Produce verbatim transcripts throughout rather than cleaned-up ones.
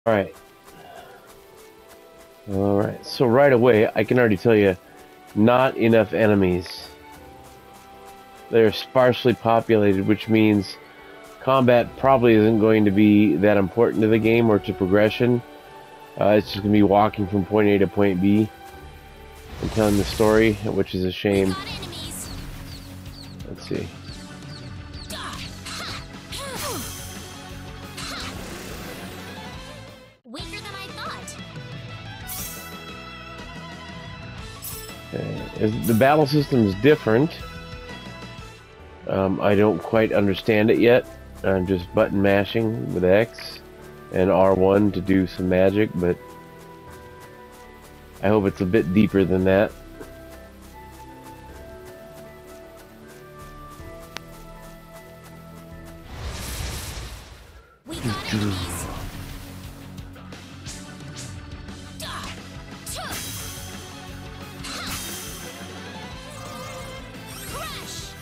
Alright. Alright, so right away, I can already tell you, not enough enemies. They're sparsely populated, which means combat probably isn't going to be that important to the game or to progression. Uh, it's just going to be walking from point A to point B and telling the story, which is a shame. Let's see. Weaker than I thought. Okay. The battle system is different. Um, I don't quite understand it yet. I'm just button mashing with X and R one to do some magic, but I hope it's a bit deeper than that. We got enemies. Crush.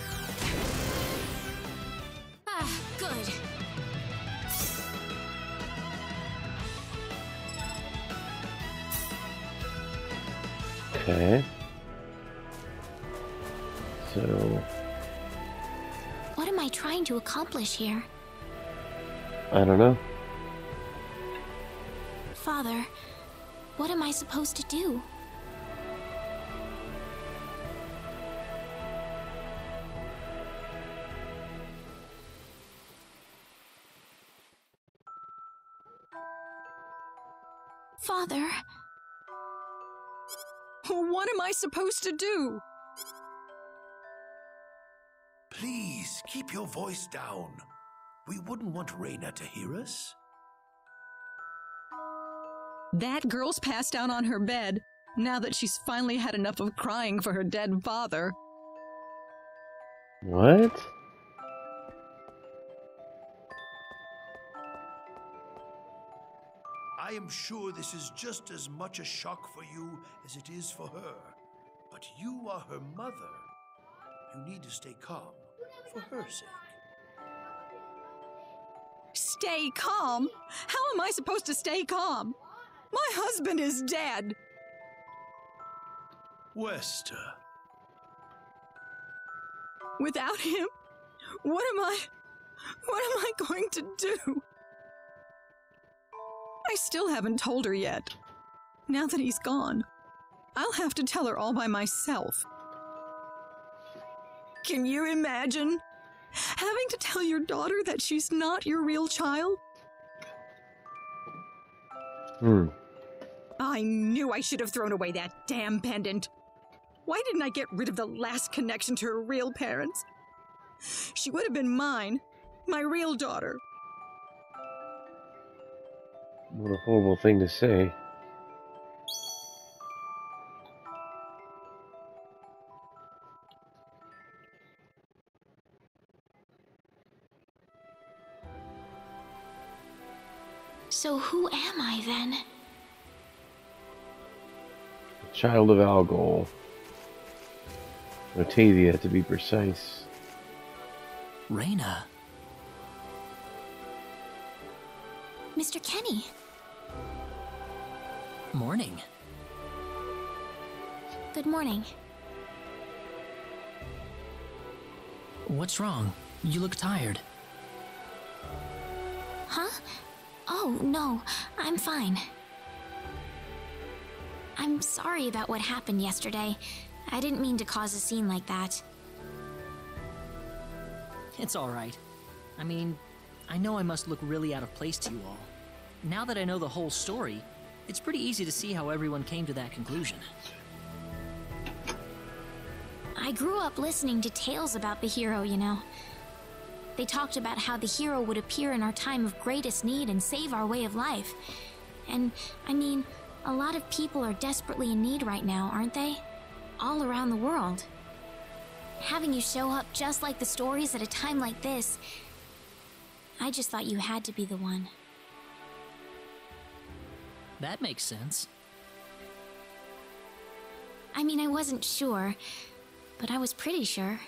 Ah, good. Okay. So, What am I trying to accomplish here? I don't know. Father, what am I supposed to do? Father, What am I supposed to do? Please, keep your voice down. We wouldn't want Reyna to hear us. That girl's passed out on her bed, now that she's finally had enough of crying for her dead father. What? I am sure this is just as much a shock for you as it is for her. But you are her mother. You need to stay calm, for her sake. Stay calm? How am I supposed to stay calm? My husband is dead. Wester. Without him, what am I... what am I going to do? I still haven't told her yet. Now that he's gone, I'll have to tell her all by myself. Can you imagine having to tell your daughter that she's not your real child? Hmm. I knew I should have thrown away that damn pendant. Why didn't I get rid of the last connection to her real parents? She would have been mine, my real daughter. What a horrible thing to say. so who am I then? Child of Algol. Otavia, to be precise. Reyna. Mister Kenny. Morning. Good morning. What's wrong? You look tired. Huh? Oh, no, I'm fine. I'm sorry about what happened yesterday. I didn't mean to cause a scene like that. It's all right. I mean, I know I must look really out of place to you all. Now that I know the whole story, it's pretty easy to see how everyone came to that conclusion. I grew up listening to tales about the hero, you know. They talked about how the hero would appear in our time of greatest need and save our way of life. And, I mean, a lot of people are desperately in need right now, aren't they? All around the world. Having you show up just like the stories at a time like this, I just thought you had to be the one. That makes sense. I mean, I wasn't sure, but I was pretty sure.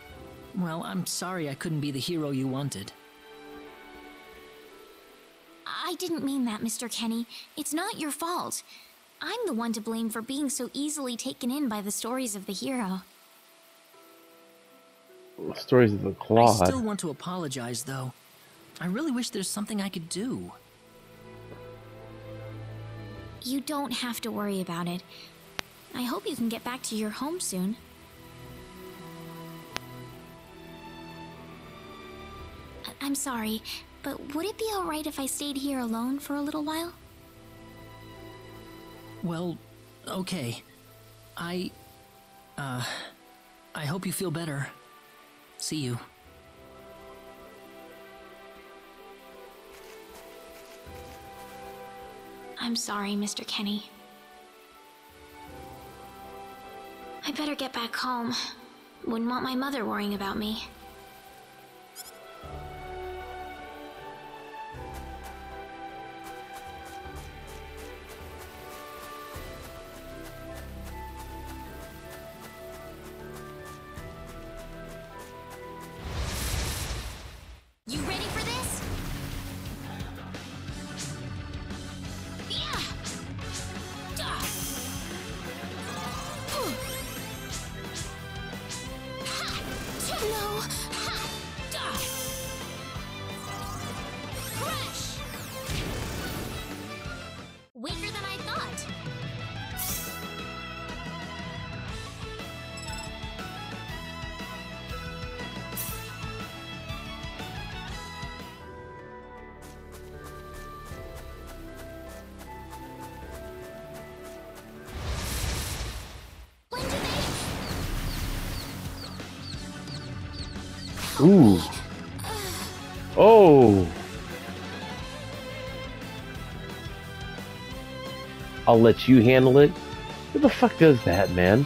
Well, I'm sorry I couldn't be the hero you wanted. I didn't mean that, Mister Kenny. It's not your fault. I'm the one to blame for being so easily taken in by the stories of the hero. Stories of the I Claude. still want to apologize, though. I really wish there's something I could do. You don't have to worry about it. I hope you can get back to your home soon. I- I'm sorry, but would it be alright if I stayed here alone for a little while? Well, okay. I... Uh... I hope you feel better. See you. I'm sorry, Mister Kenny. I better get back home. Wouldn't want my mother worrying about me. You ready for this? Yeah! Duh! Ooh. Ha! No! Ha! Duh! Crush! Weaker than I thought. Ooh. Oh. I'll let you handle it. Who the fuck does that, man?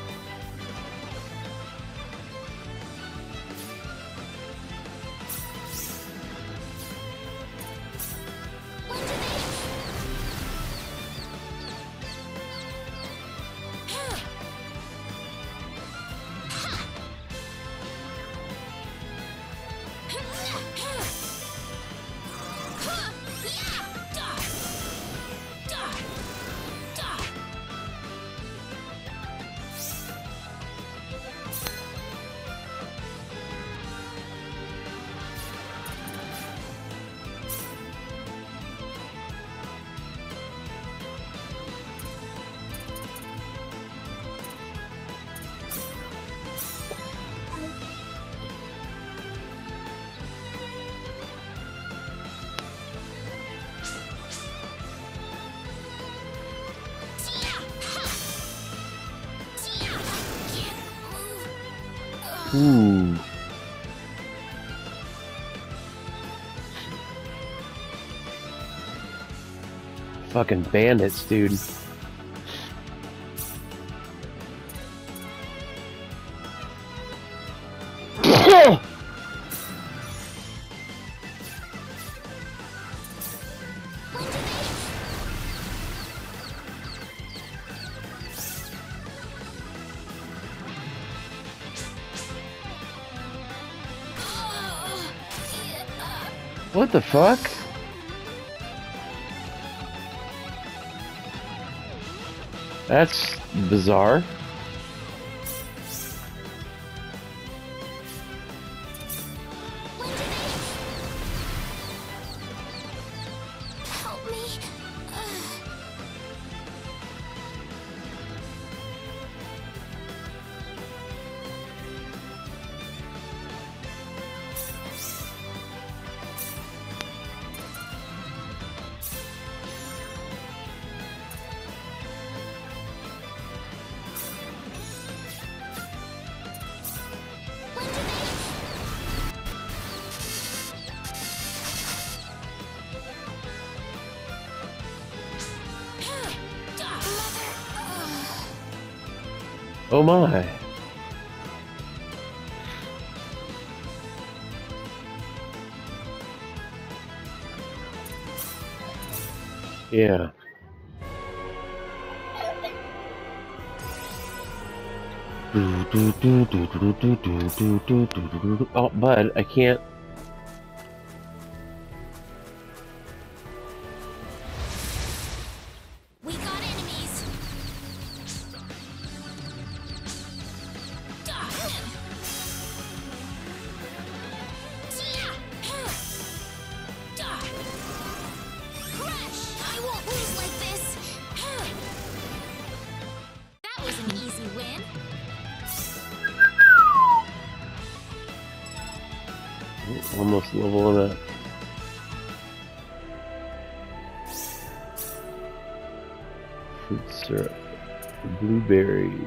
Ooh. Fucking bandits, dude. What the fuck? That's bizarre. Help me. Oh my. Yeah. Oh, bud, I can't. I won't lose like this. That was an easy win. Almost leveling up. Fruit syrup. Blueberries.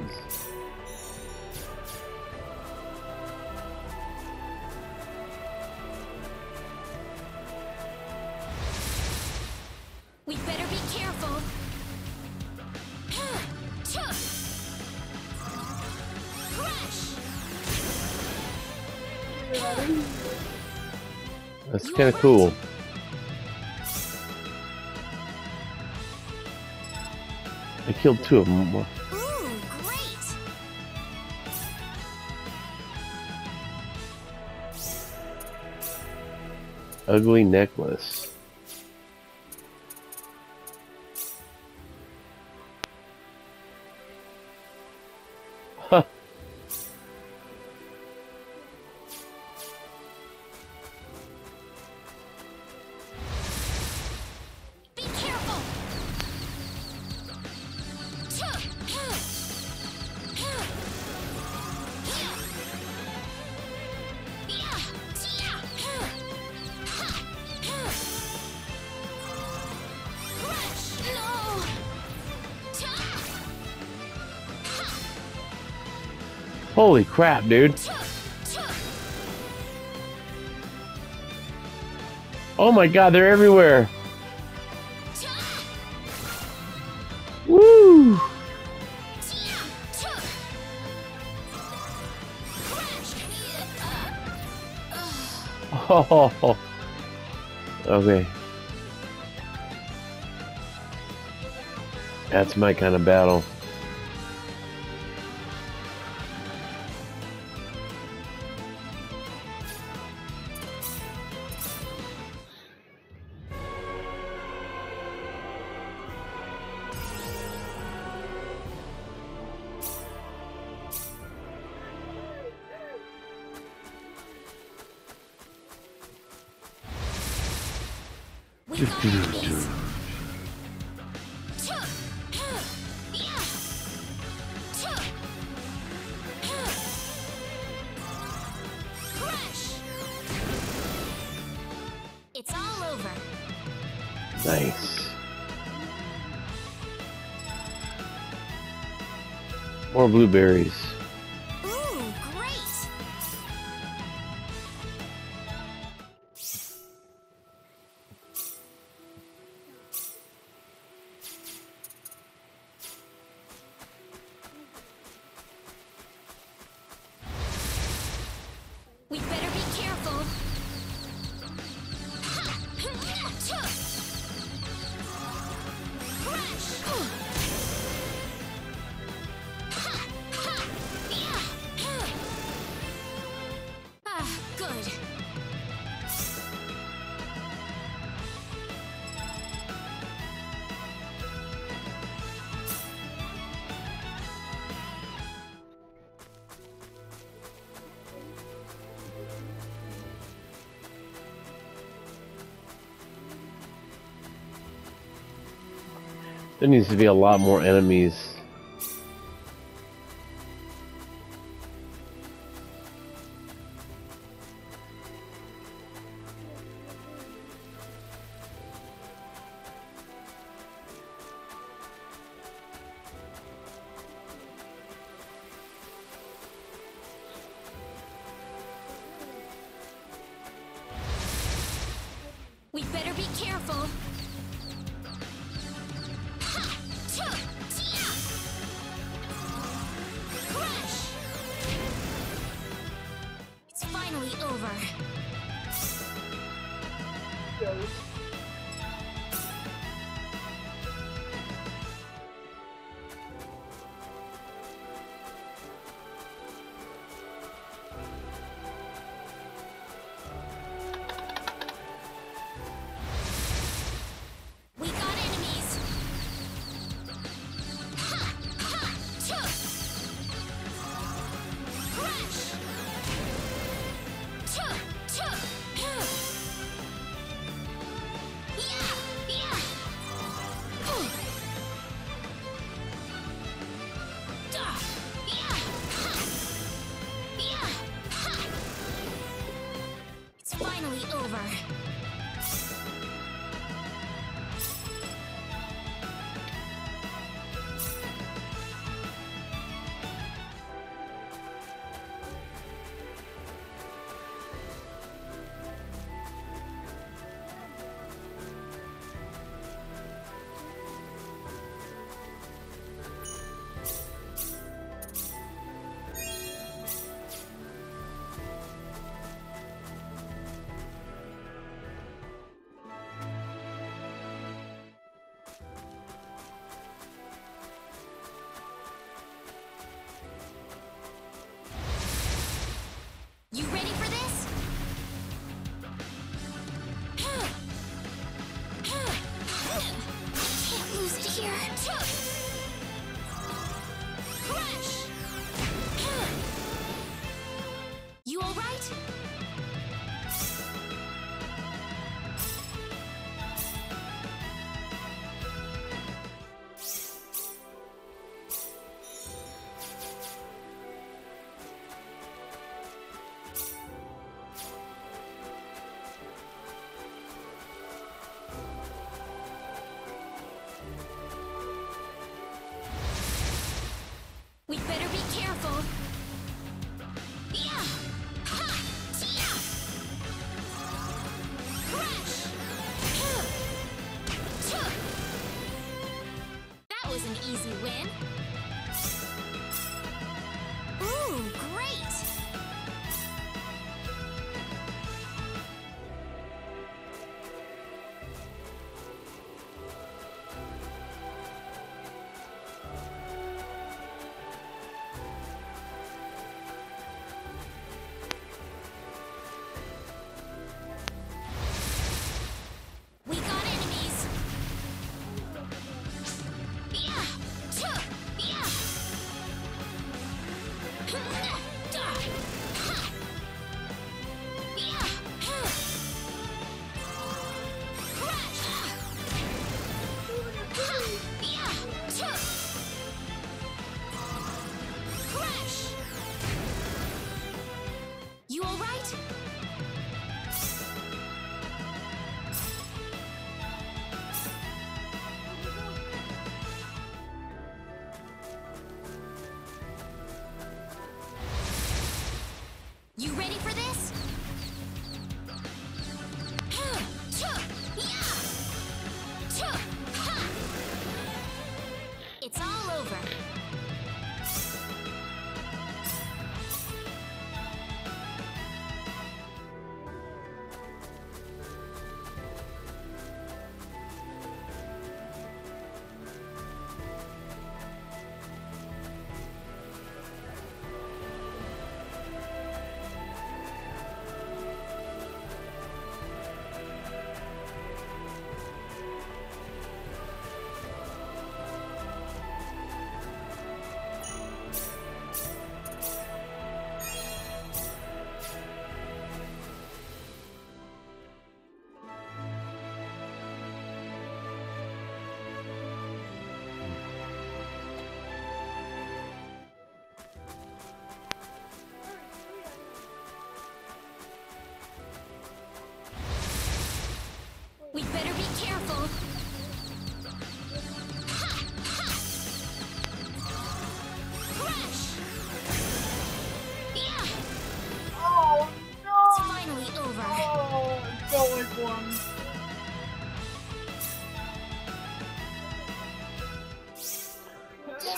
We better be careful. Crush! That's kind of cool. I killed two of them. Ooh, great! Ugly necklace. Huh. Be careful! Crush! No! Holy crap, dude. Oh my god, they're everywhere. Woo! Oh. Okay. That's my kind of battle. We got these. Crush! It's all over. Nice. More blueberries. Ooh, great! We better be careful. Ah, good. There needs to be a lot more enemies. We better be careful. Crush! It's finally over.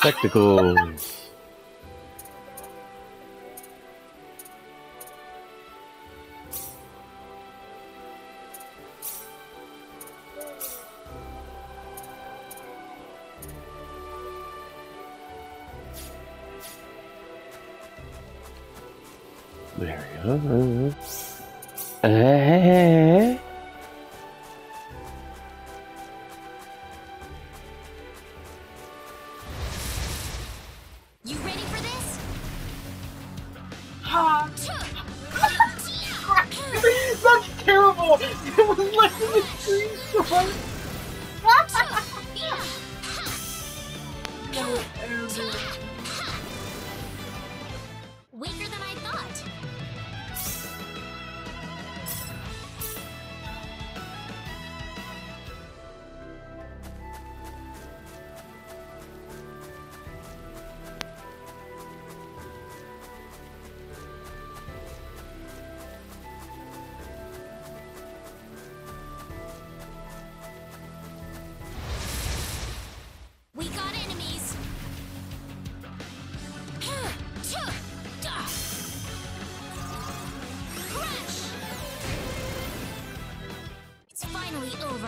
spectacles. There we go. Uh, You ready for this? Ah. That's terrible! It was like in the tree storm! No, Evan. Weaker than I thought. We got enemies. Crash! It's finally over.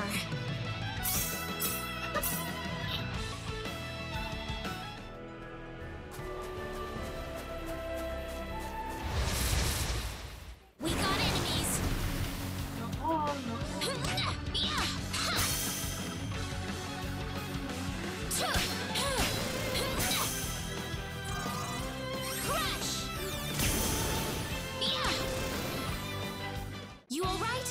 We got enemies. Crash! You all right?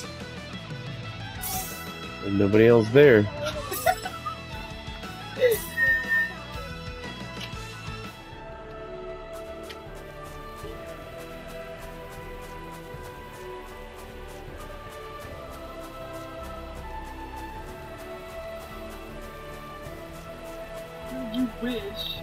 and nobody else there. You wish.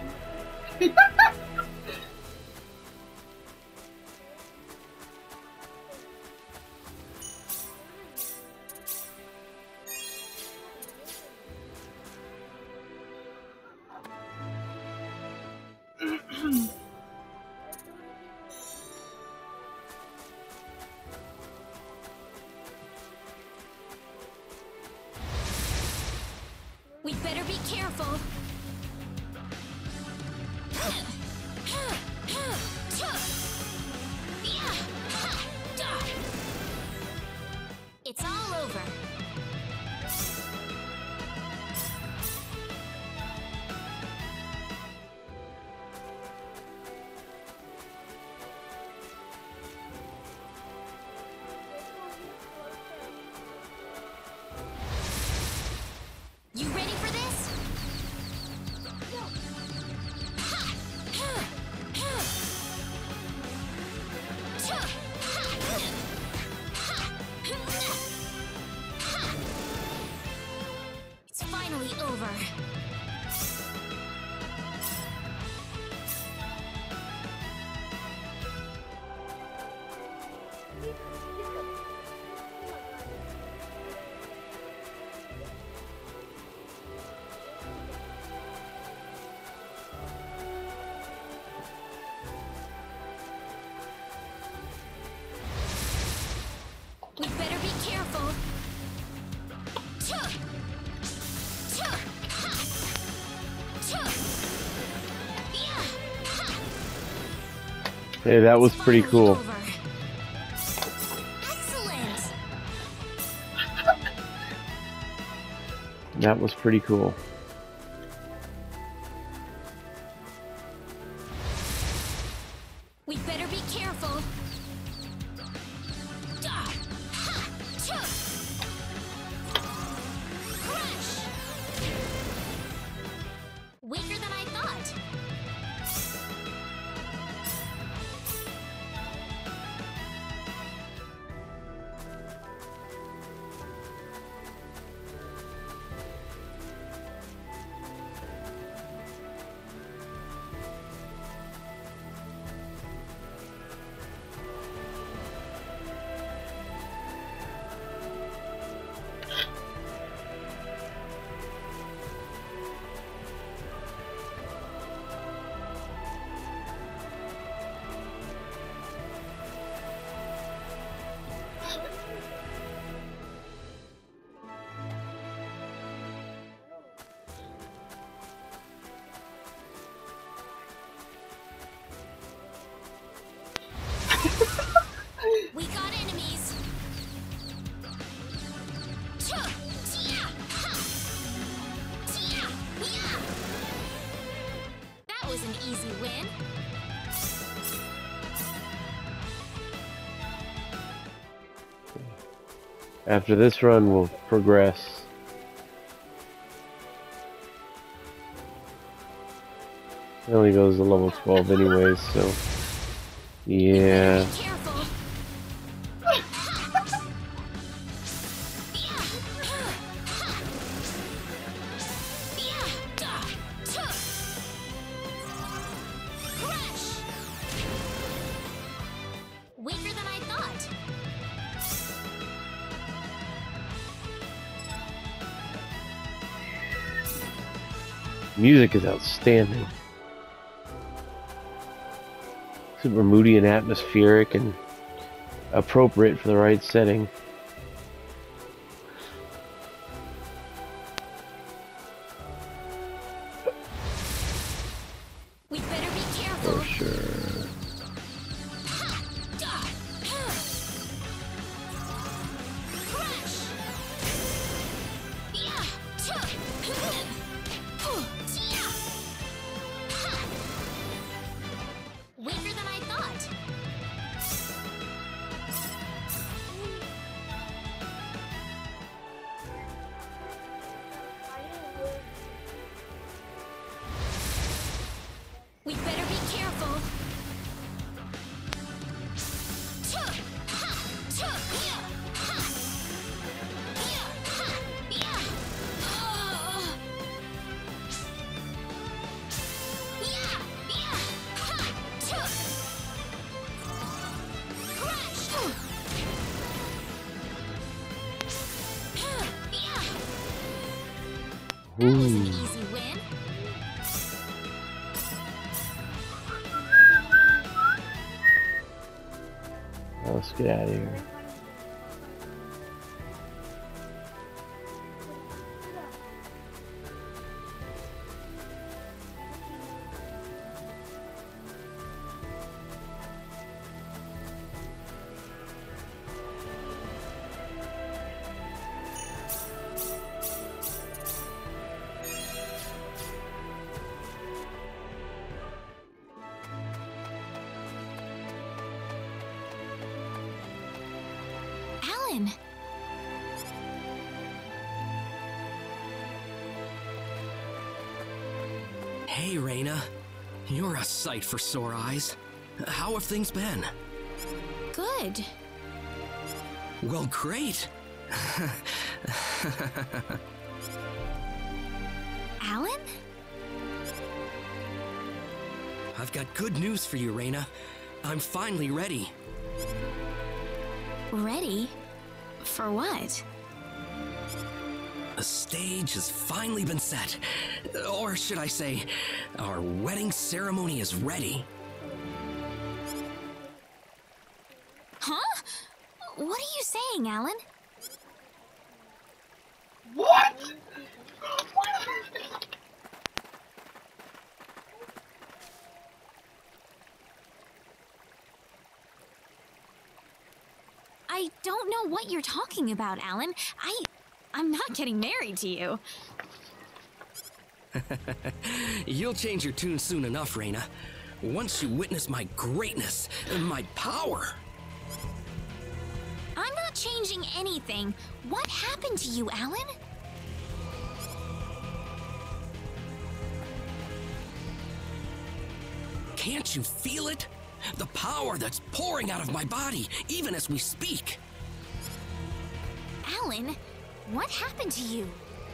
We'd better be careful. It's all over. You ready for this? It's finally over. We better be careful. Hey, that was pretty Finally cool. over. Excellent. That was pretty cool. We better be careful. Crash! Weaker than I thought. After this run, we'll progress. It only goes to level twelve anyways, so yeah. Be careful. Weaker than I thought. Music is outstanding. Super moody and atmospheric and appropriate for the right setting. We better be careful. For sure. Weaker than I thought. We better be careful. That was an easy win. Let's get out of here. Alan. Hey, Reina. You're a sight for sore eyes. How have things been? Good. Well, great. Alan? I've got good news for you, Reina. I'm finally ready. Ready? For what? The stage has finally been set. Or should I say, our wedding ceremony is ready. Huh? What are you saying, Alan? What? I don't know what you're talking about, Alan. I... I'm not getting married to you. You'll change your tune soon enough, Reina. Once you witness my greatness and my power. I'm not changing anything. What happened to you, Alan? Can't you feel it? The power that's pouring out of my body, even as we speak. Alan, what happened to you?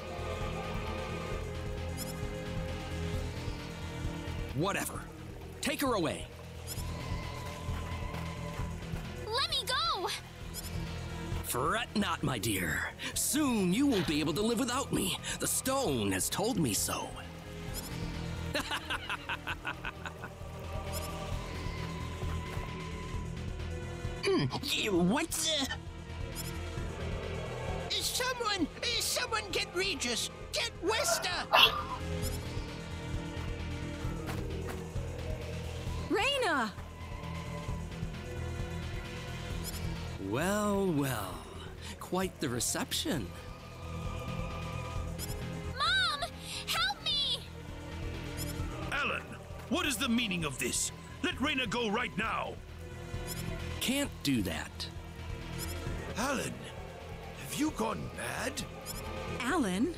Whatever. Take her away. Let me go! Fret not, my dear. Soon you won't be able to live without me. The stone has told me so. What the? Someone, someone get Regis, get Westa! Reina! Well, well. Quite the reception. Mom! Help me! Alan, what is the meaning of this? Let Reina go right now. Can't do that. Alan, Have you gone mad? Alan?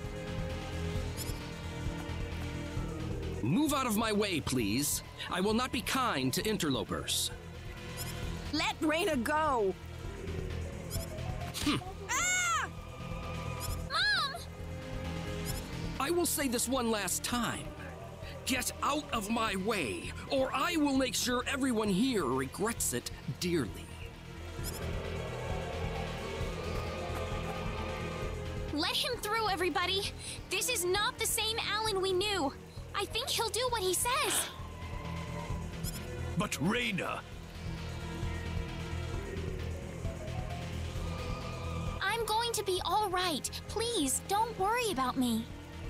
Move out of my way, please. I will not be kind to interlopers. Let Raina go! Hm. Ah! Mom! I will say this one last time. Get out of my way, or I will make sure everyone here regrets it dearly. Let him through, everybody! This is not the same Alan we knew! I think he'll do what he says! But Raina... I'm going to be all right. Please, don't worry about me.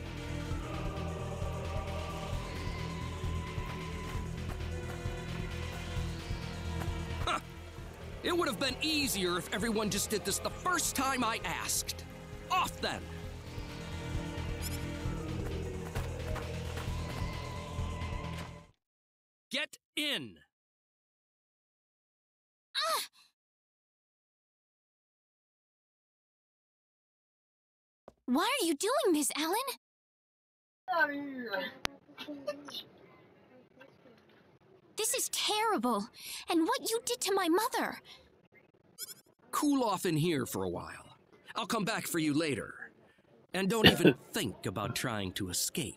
Huh. It would have been easier if everyone just did this the first time I asked. Off then! Get in! Ah! Why are you doing this, Alan? This is terrible. And what you did to my mother. Cool off in here for a while. I'll come back for you later. And don't even think about trying to escape.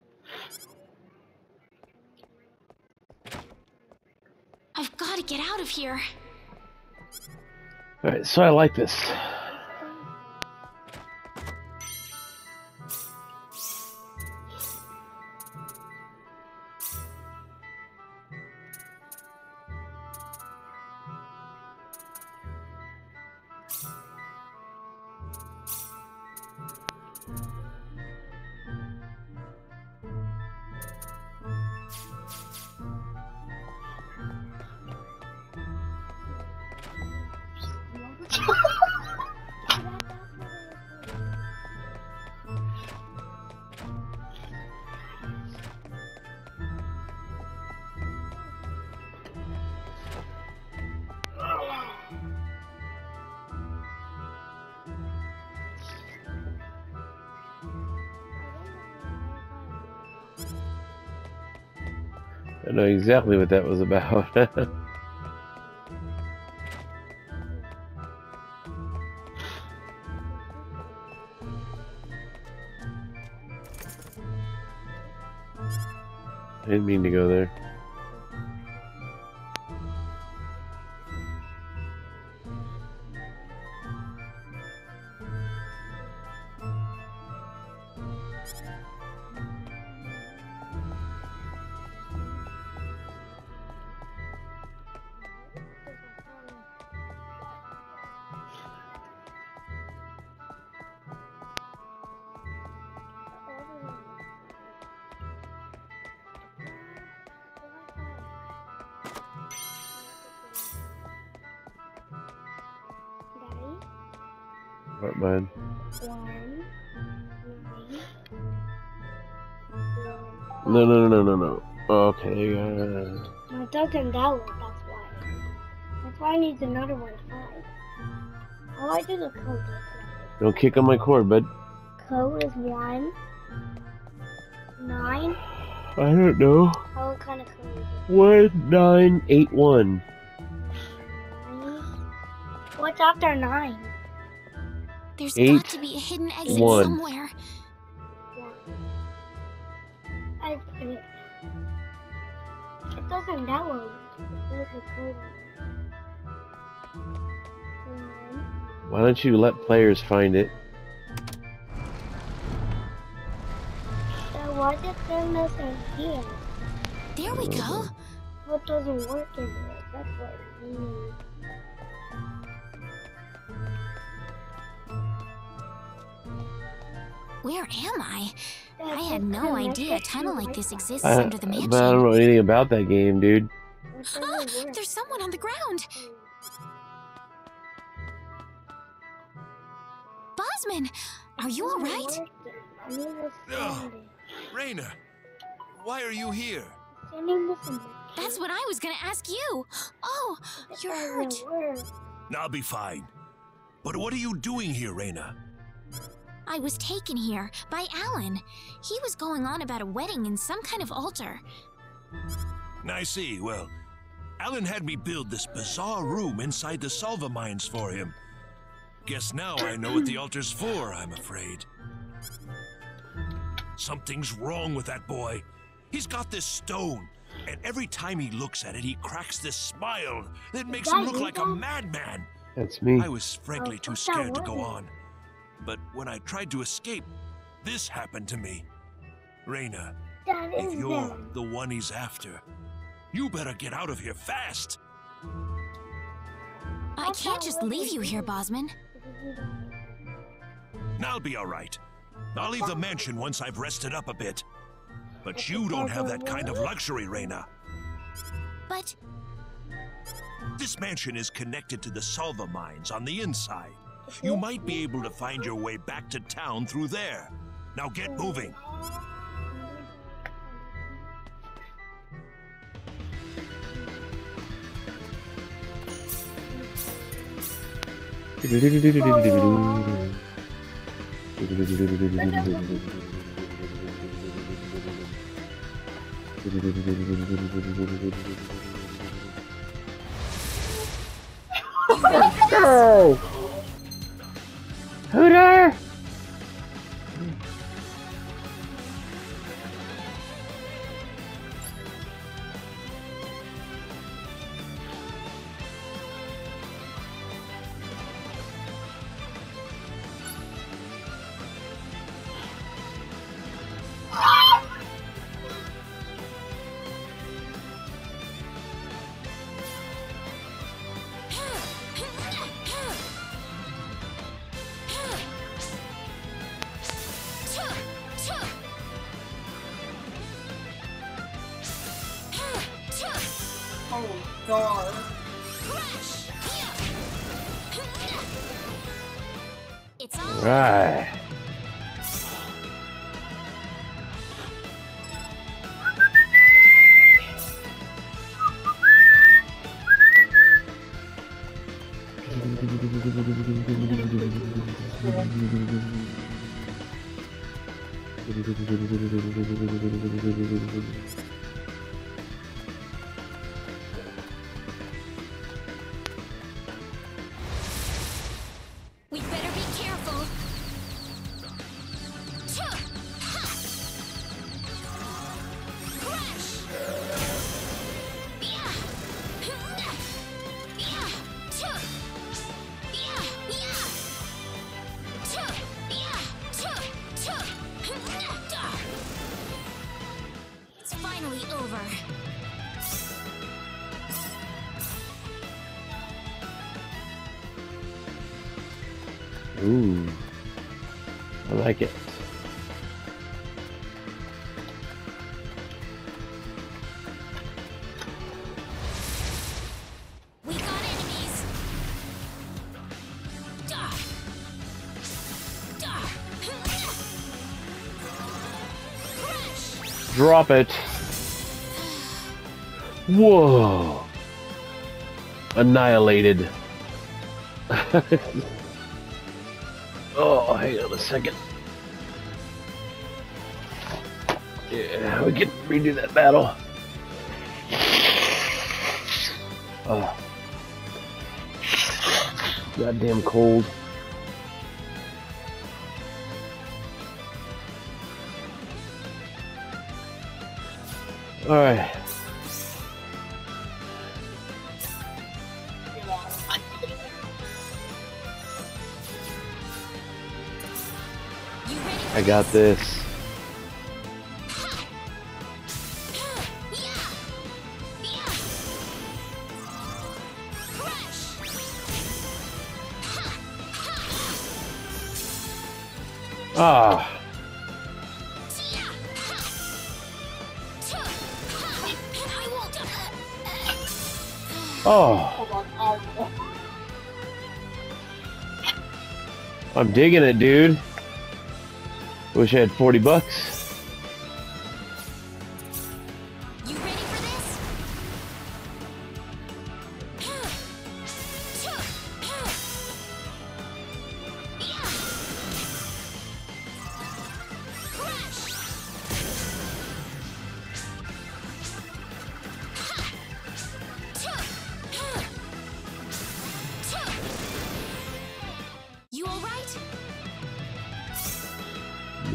I've got to get out of here. Alright, so I like this. I know exactly what that was about. I didn't mean to go there. What, bud? One, No, no, no, no, no. Okay. Uh... No, it doesn't download, that's why. That's why I need another one, five. All I do the code. Don't kick on my cord, bud. Code is one, nine. I don't know. What kind of code is it? One nine eight one. Nine. What's after nine? There's Eight, got to be a hidden exit one. somewhere. I, it, it doesn't download. There's a code on it. One. Why don't you let players find it? So why did there nothing here? There we go. What doesn't work in it? That's what it means. Where am I? I had no idea a tunnel like this exists I, under the mansion. but I don't know anything about that game, dude. Ah, there's someone on the ground. Bosman, are you all right? Ugh. Raina, why are you here? That's what I was gonna ask you. Oh, you're hurt. I'll be fine. But what are you doing here, Reyna? I was taken here by Alan. He was going on about a wedding in some kind of altar. I see. Well, Alan had me build this bizarre room inside the Salva mines for him. Guess now I know what the altar's for, I'm afraid. Something's wrong with that boy. He's got this stone, and every time he looks at it, he cracks this smile that makes him look like a madman. That's me. I was frankly too scared to go on. But when I tried to escape, this happened to me. Reyna, if you're the one he's after, you better get out of here fast. I can't just leave you here, Bosman. I'll be all right. I'll leave the mansion once I've rested up a bit. But you don't have that kind of luxury, Reyna. But... This mansion is connected to the Salva mines on the inside. You might be able to find your way back to town through there. Now get moving. Go! Hooter! Oh, God. It's all Right. We better be careful. It's finally over. Ooh. I like it. We got enemies. Duh. Duh. Crash. Drop it. Whoa. Annihilated. Oh, hang on a second. Yeah, we can redo that battle. Oh. Goddamn cold. Alright. I got this. Ah. Oh. I'm digging it, dude. Wish I had forty bucks. You ready for this?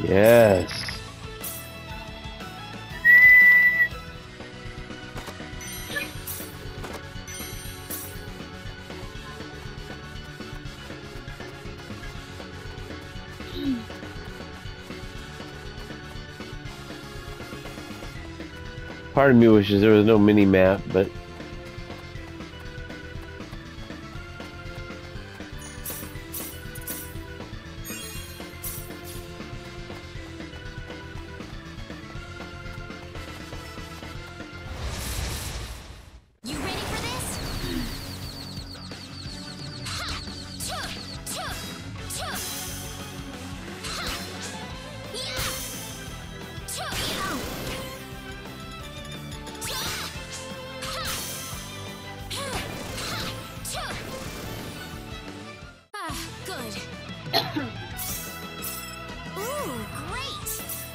Yes. Part of me wishes there was no mini map, but You ready for this? Ha! Chuh! Chuh! Chuh! Ha! Yeah! Chuh! Ow! Ah, good. Ooh, great!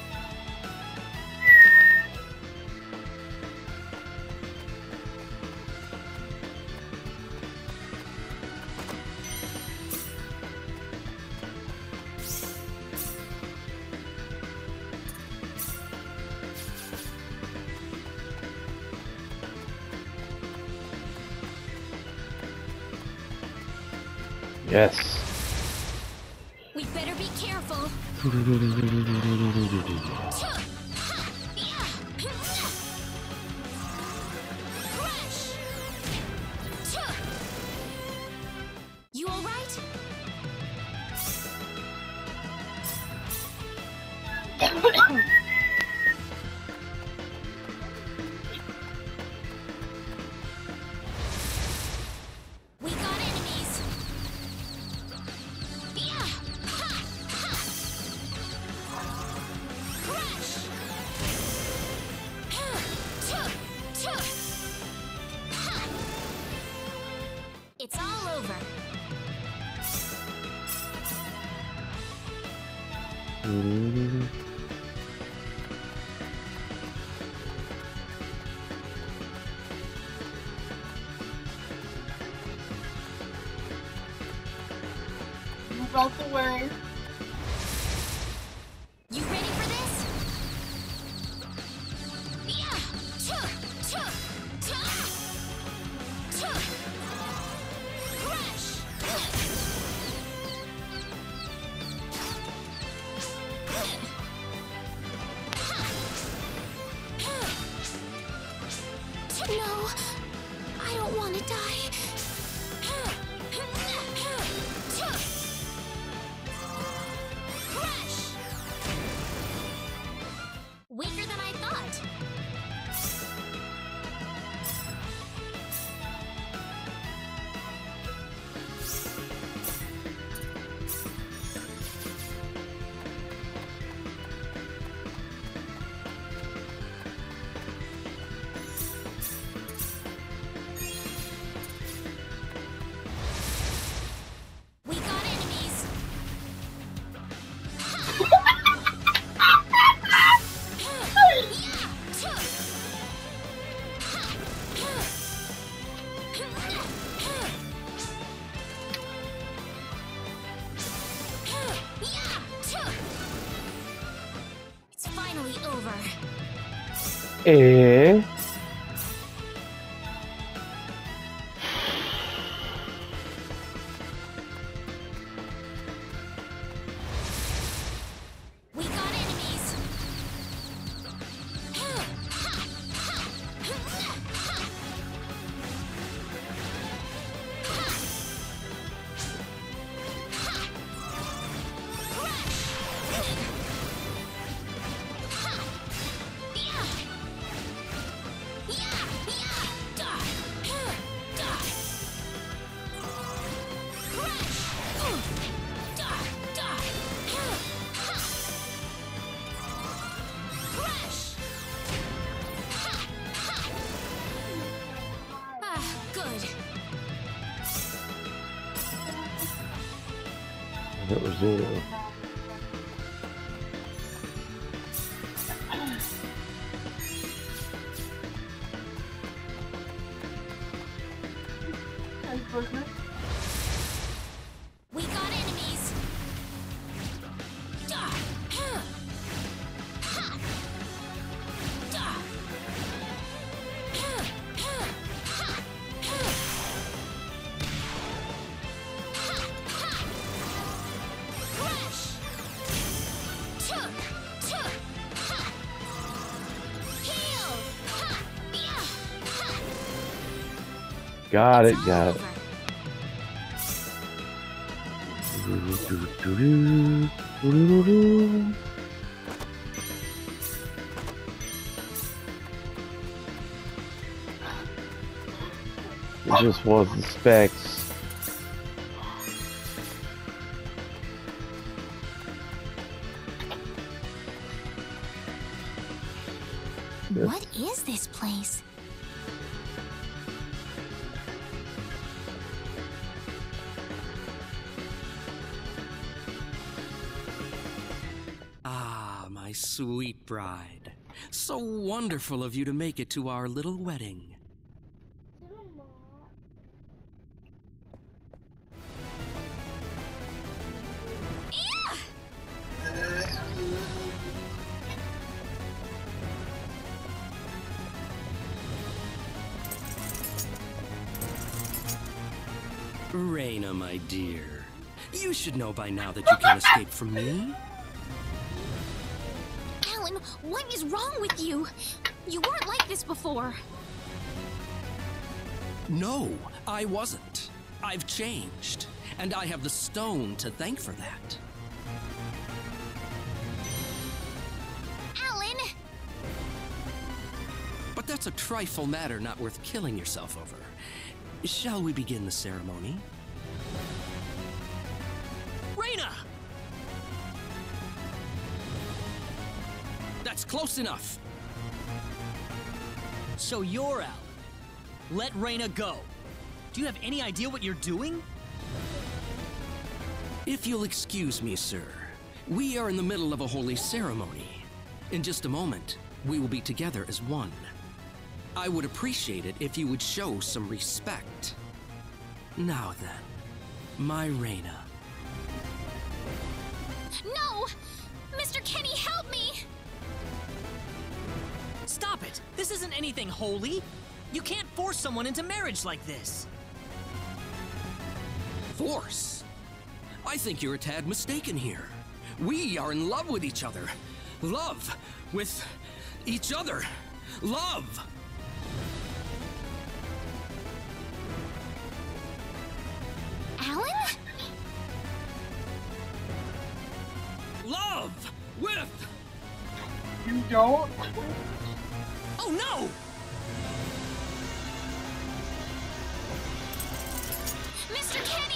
yes. We better be careful. Crash! You all right? We got enemies. Yeah! Ha! Ha! Crash! Ha! Chuh! Chuh! Ha! It's all over. Move out the way. You ready for this? Yeah! Chuh! Chuh! Chuh! Chuh! Crash! No, I don't want to die. Crash! Weaker than I thought. We got enemies. It's finally over. Eh? We got enemies. Ah, good. That was Zero. We got enemies. Got It's it, all got it. over. It just was the specs. What is this place? Ah, my sweet bride. So wonderful of you to make it to our little wedding. Reina, my dear. You should know by now that you can't escape from me. Alan, what is wrong with you? You weren't like this before. No, I wasn't. I've changed, and I have the stone to thank for that. Alan! But that's a trifle matter not worth killing yourself over. Shall we begin the ceremony? Reina! That's close enough. So you're out. Let Reina go. Do you have any idea what you're doing? If you'll excuse me, sir, we are in the middle of a holy ceremony. In just a moment, we will be together as one. I would appreciate it if you would show some respect. Now then, my Reina. No! Mister Kenny, help me! Stop it! This isn't anything holy! You can't force someone into marriage like this! Force? I think you're a tad mistaken here. We are in love with each other. Love with each other. Love! Alan? Love with... You don't? Oh no! Mister Kenny!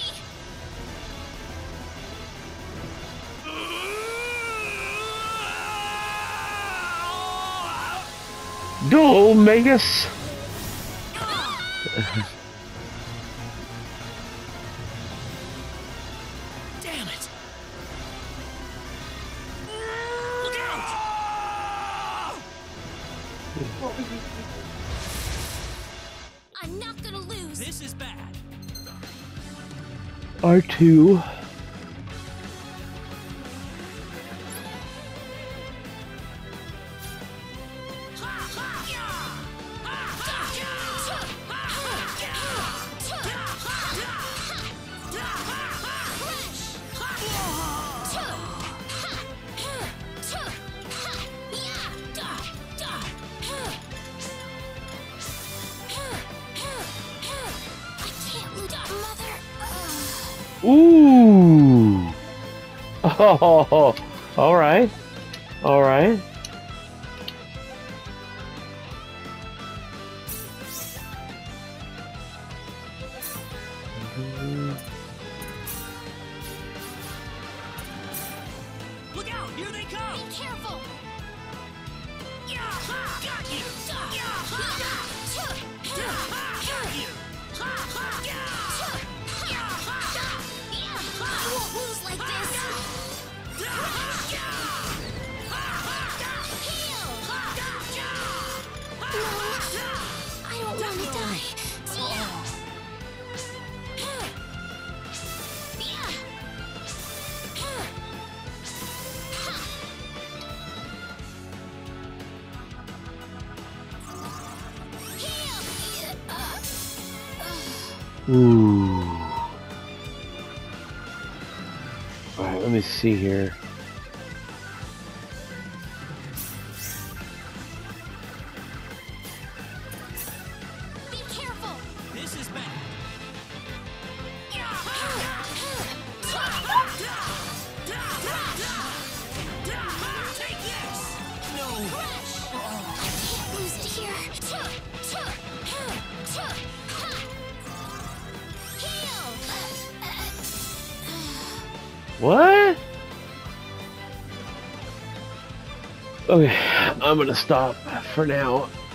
Go, Magus! Damn it! Look out! I'm not gonna lose! This is bad. R two. Ooh. Oh, all right, all right. Look out! Here they come! Be careful! Yeah! Ha! Got you! Yeah! Ha! Got you! I won't lose like this! Heal! No! I don't want to die! Ooh. All right, let me see here. Be careful! This is bad. What? Okay, I'm gonna stop for now.